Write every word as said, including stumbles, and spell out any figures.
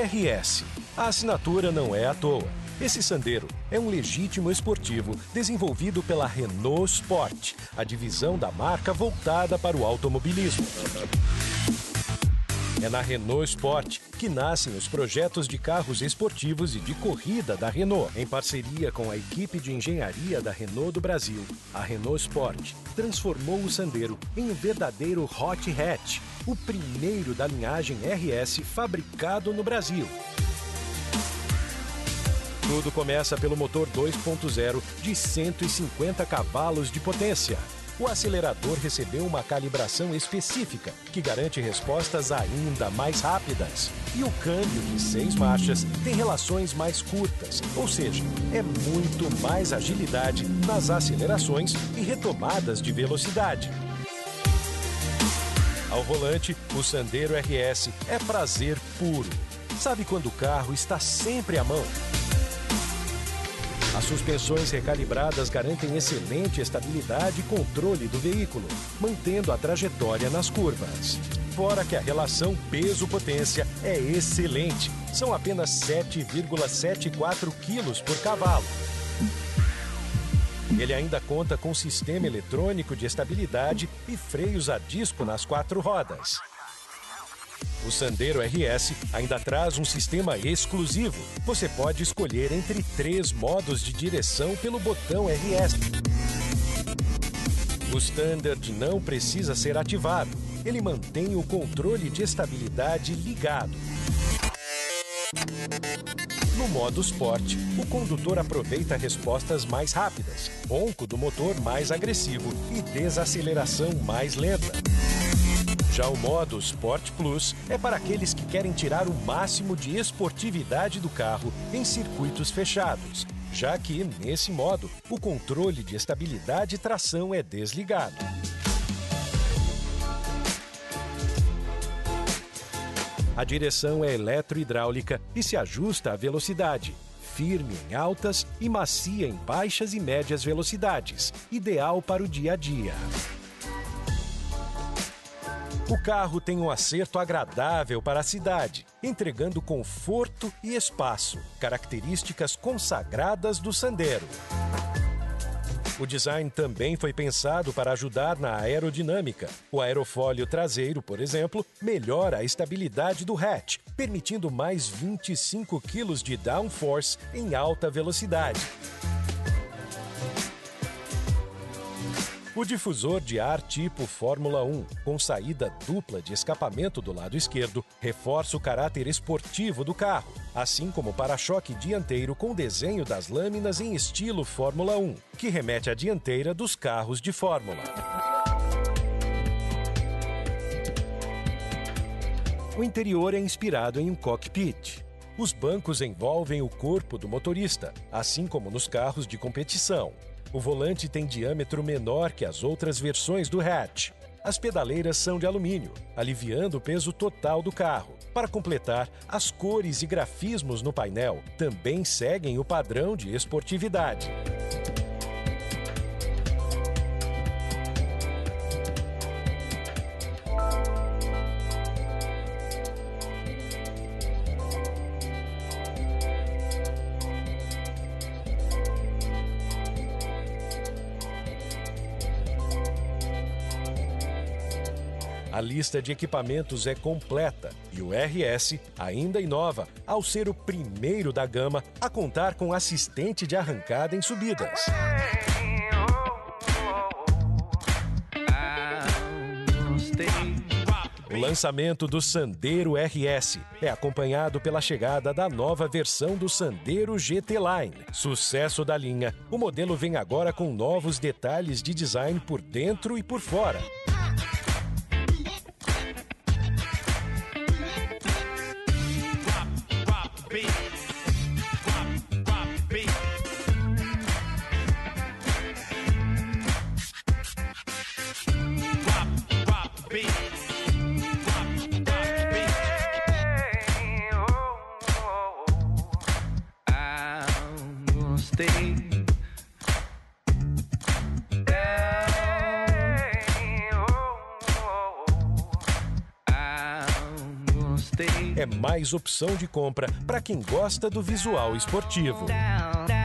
R S. A assinatura não é à toa. Esse Sandero é um legítimo esportivo desenvolvido pela Renault Sport, a divisão da marca voltada para o automobilismo. É na Renault Sport que nascem os projetos de carros esportivos e de corrida da Renault. Em parceria com a equipe de engenharia da Renault do Brasil, a Renault Sport transformou o Sandero em um verdadeiro hot hatch, o primeiro da linhagem R S fabricado no Brasil. Tudo começa pelo motor dois ponto zero de cento e cinquenta cavalos de potência. O acelerador recebeu uma calibração específica, que garante respostas ainda mais rápidas. E o câmbio de seis marchas tem relações mais curtas, ou seja, é muito mais agilidade nas acelerações e retomadas de velocidade. Ao volante, o Sandero R S é prazer puro. Sabe quando o carro está sempre à mão? As suspensões recalibradas garantem excelente estabilidade e controle do veículo, mantendo a trajetória nas curvas. Fora que a relação peso-potência é excelente. São apenas sete vírgula setenta e quatro quilos por cavalo. Ele ainda conta com sistema eletrônico de estabilidade e freios a disco nas quatro rodas. O Sandero R S ainda traz um sistema exclusivo. Você pode escolher entre três modos de direção pelo botão R S. O Standard não precisa ser ativado. Ele mantém o controle de estabilidade ligado. No modo Sport, o condutor aproveita respostas mais rápidas, ronco do motor mais agressivo e desaceleração mais lenta. Já o modo Sport Plus é para aqueles que querem tirar o máximo de esportividade do carro em circuitos fechados, já que, nesse modo, o controle de estabilidade e tração é desligado. A direção é eletro-hidráulica e se ajusta à velocidade, firme em altas e macia em baixas e médias velocidades, ideal para o dia a dia. O carro tem um acerto agradável para a cidade, entregando conforto e espaço, características consagradas do Sandero. O design também foi pensado para ajudar na aerodinâmica. O aerofólio traseiro, por exemplo, melhora a estabilidade do hatch, permitindo mais vinte e cinco quilos de downforce em alta velocidade. O difusor de ar tipo Fórmula um, com saída dupla de escapamento do lado esquerdo, reforça o caráter esportivo do carro, assim como o para-choque dianteiro com desenho das lâminas em estilo Fórmula um, que remete à dianteira dos carros de Fórmula. O interior é inspirado em um cockpit. Os bancos envolvem o corpo do motorista, assim como nos carros de competição. O volante tem diâmetro menor que as outras versões do hatch. As pedaleiras são de alumínio, aliviando o peso total do carro. Para completar, as cores e grafismos no painel também seguem o padrão de esportividade. A lista de equipamentos é completa e o R S ainda inova ao ser o primeiro da gama a contar com assistente de arrancada em subidas. O lançamento do Sandero R S é acompanhado pela chegada da nova versão do Sandero G T Line. Sucesso da linha, o modelo vem agora com novos detalhes de design por dentro e por fora. Stay é mais opção de compra para quem gosta do visual esportivo.